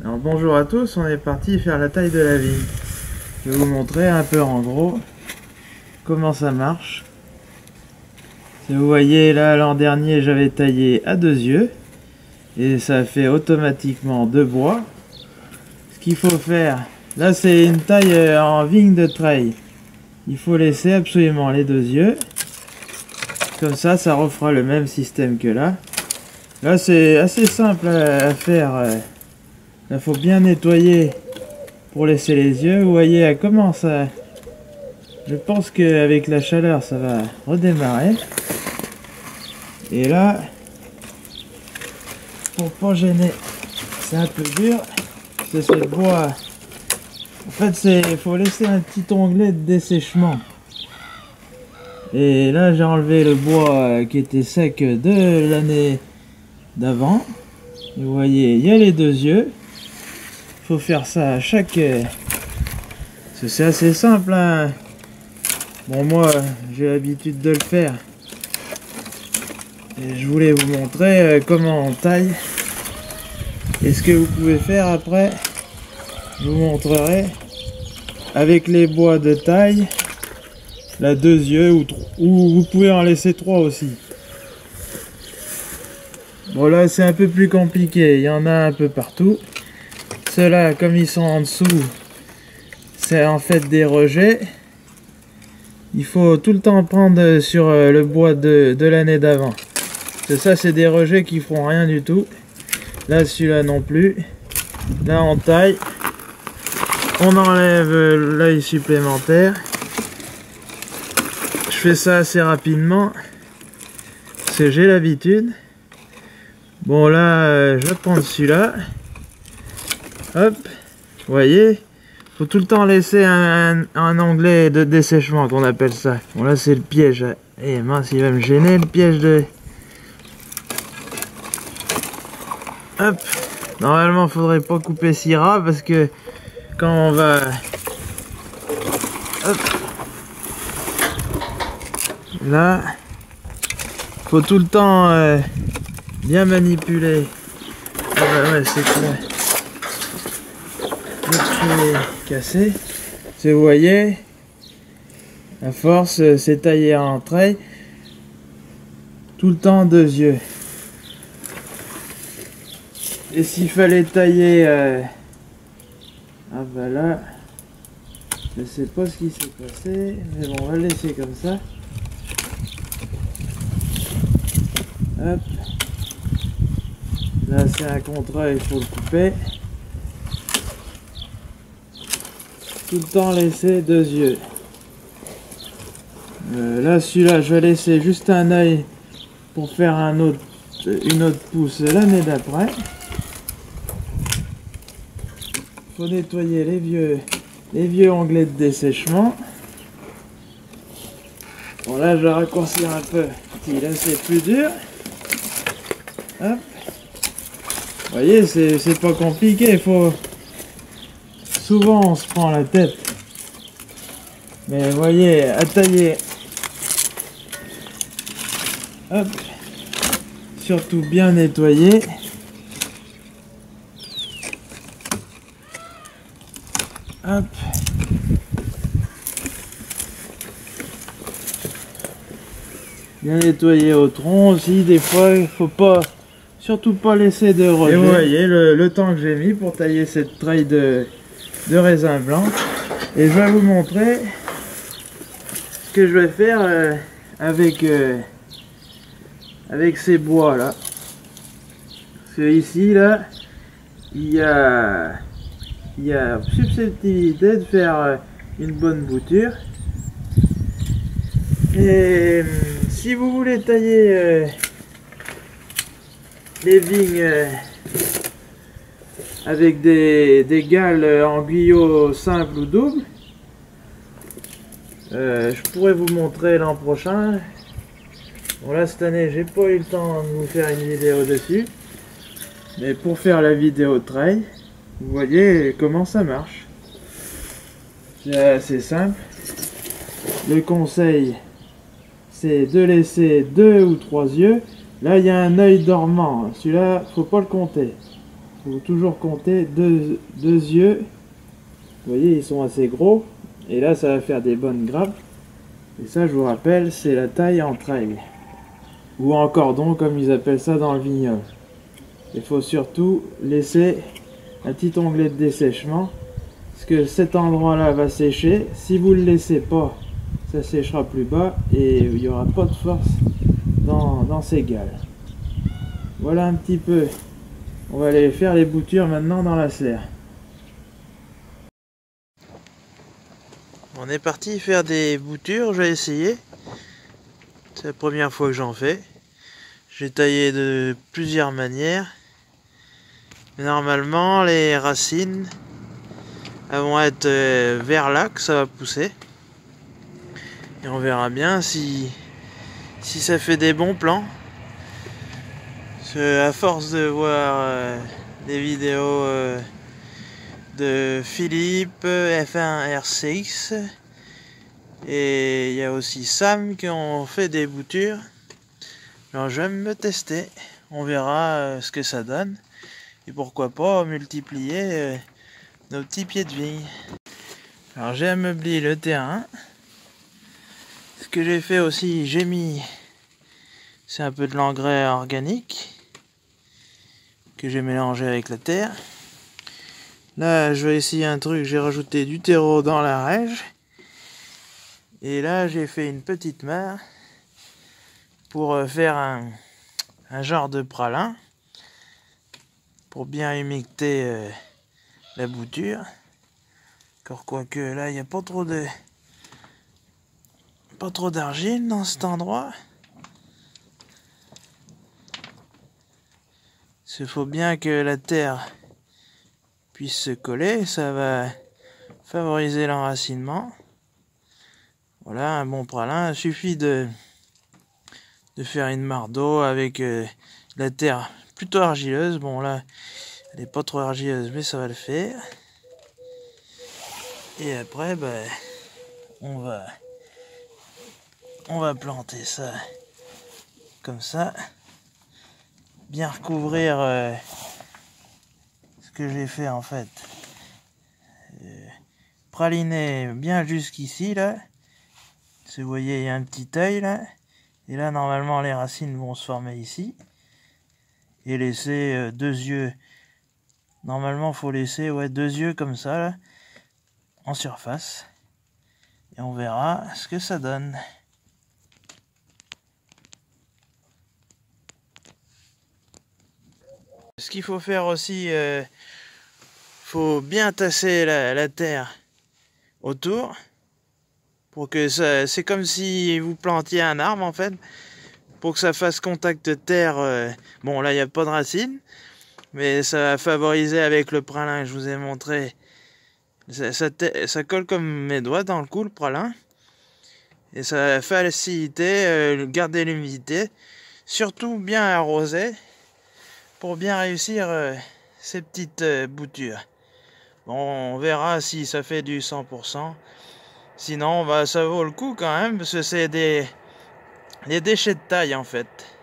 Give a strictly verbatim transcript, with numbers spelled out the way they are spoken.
Alors bonjour à tous, on est parti faire la taille de la vigne. Je vais vous montrer un peu en gros comment ça marche. Si vous voyez là, l'an dernier j'avais taillé à deux yeux et ça fait automatiquement deux bois. Ce qu'il faut faire, là c'est une taille en vigne de treille. Il faut laisser absolument les deux yeux. Comme ça, ça refera le même système que là. Là c'est assez simple à faire. Il faut bien nettoyer pour laisser les yeux. Vous voyez, elle commence à... Je pense qu'avec la chaleur, ça va redémarrer. Et là, pour pas gêner, c'est un peu dur. C'est ce bois. En fait, il faut laisser un petit onglet de dessèchement. Et là, j'ai enlevé le bois qui était sec de l'année d'avant. Vous voyez, il y a les deux yeux. Faut faire ça à chaque... C'est assez simple, hein. Bon, moi, j'ai l'habitude de le faire. Et je voulais vous montrer comment on taille. Et ce que vous pouvez faire après, je vous montrerai avec les bois de taille, la deux yeux, ou, ou vous pouvez en laisser trois aussi. Bon, là, c'est un peu plus compliqué. Il y en a un peu partout. Ceux-là, comme ils sont en dessous, c'est en fait des rejets. Il faut tout le temps prendre sur le bois de, de l'année d'avant. Ça, c'est des rejets qui feront rien du tout. Là, celui-là non plus. Là, on taille. On enlève l'œil supplémentaire. Je fais ça assez rapidement. Parce que j'ai l'habitude. Bon, là, je vais prendre celui-là. Hop, vous voyez, faut tout le temps laisser un, un, un onglet de dessèchement qu'on appelle ça. Bon là c'est le piège. Eh mince, il va me gêner le piège de... Hop, normalement faudrait pas couper si ras parce que quand on va... Hop. Là, faut tout le temps euh, bien manipuler. Ah bah ouais, c'est clair. Cassé. Si vous voyez, à force, c'est taillé en treille. Tout le temps deux yeux. Et s'il fallait tailler... Euh... Ah bah là, je sais pas ce qui s'est passé, mais bon, on va le laisser comme ça. Hop. Là, c'est un contrat, il faut le couper. Tout le temps laisser deux yeux. Euh, là, celui-là, je vais laisser juste un œil pour faire un autre, une autre pousse l'année d'après. Faut nettoyer les vieux, les vieux onglets de dessèchement. Bon, là, je vais raccourcir un peu. Là, c'est plus dur. Hop. Vous voyez, c'est pas compliqué. Il faut... Souvent on se prend la tête, mais vous voyez, à tailler, hop, surtout bien nettoyer, hop, bien nettoyer au tronc aussi, des fois il faut pas, surtout pas laisser de rejet. Et vous voyez le, le temps que j'ai mis pour tailler cette treille de de raisin blanc, et je vais vous montrer ce que je vais faire euh, avec euh, avec ces bois là, parce que ici là il y a il y a susceptibilité de faire euh, une bonne bouture. Et euh, si vous voulez tailler euh, les vignes euh, avec des, des gales en guyot simple ou double, euh, je pourrais vous montrer l'an prochain. Bon là cette année j'ai pas eu le temps de vous faire une vidéo dessus, mais pour faire la vidéo de trail, vous voyez comment ça marche. C'est assez simple. Le conseil, c'est de laisser deux ou trois yeux. Là il y a un œil dormant, celui-là faut pas le compter. faut toujours compter deux, deux yeux. Vous voyez, ils sont assez gros. Et là, ça va faire des bonnes grappes. Et ça, je vous rappelle, c'est la taille en trègue. Ou en cordon, comme ils appellent ça dans le vignoble. Il faut surtout laisser un petit onglet de dessèchement. Parce que cet endroit-là va sécher. Si vous ne le laissez pas, ça séchera plus bas. Et il n'y aura pas de force dans, dans ces gales. Voilà un petit peu. On va aller faire les boutures maintenant dans la serre. On est parti faire des boutures, j'ai essayé. C'est la première fois que j'en fais. J'ai taillé de plusieurs manières. Mais normalement, les racines elles vont être vers là que ça va pousser. Et on verra bien si, si ça fait des bons plans. Parce que à force de voir euh, des vidéos euh, de Philippe, F un R C X, et il y a aussi Sam qui ont fait des boutures. Alors je vais me tester, on verra euh, ce que ça donne. Et pourquoi pas multiplier euh, nos petits pieds de vigne. Alors j'ai ameubli le terrain. Ce que j'ai fait aussi, j'ai mis, c'est un peu de l'engrais organique que j'ai mélangé avec la terre. Là, je vais essayer un truc, j'ai rajouté du terreau dans la rège. Et là, j'ai fait une petite mare pour faire un, un genre de pralin pour bien humecter euh, la bouture. Encore quoique là, il n'y a pas trop de pas trop d'argile dans cet endroit. Il faut bien que la terre puisse se coller, ça va favoriser l'enracinement. Voilà, un bon pralin. Il suffit de, de faire une mare d'eau avec euh, la terre plutôt argileuse. Bon là, elle n'est pas trop argileuse, mais ça va le faire. Et après, ben, on va, on va planter ça comme ça. Bien recouvrir euh, ce que j'ai fait en fait. Euh, praliner bien jusqu'ici là. Si vous voyez, il y a un petit œil là. Et là, normalement, les racines vont se former ici. Et laisser euh, deux yeux. Normalement, il faut laisser ouais, deux yeux comme ça là, en surface. Et on verra ce que ça donne. Ce qu'il faut faire aussi, il euh, faut bien tasser la, la terre autour. Pour que ça, c'est comme si vous plantiez un arbre en fait. Pour que ça fasse contact terre. Euh, bon là il n'y a pas de racines. Mais ça va favoriser avec le pralin que je vous ai montré. Ça, ça, ça colle comme mes doigts dans le cou le pralin. Et ça va faciliter, euh, garder l'humidité. Surtout bien arroser. Pour bien réussir euh, ces petites euh, boutures. Bon, on verra si ça fait du cent pour cent. Sinon, bah, ça vaut le coup quand même, parce que c'est des, des déchets de taille en fait.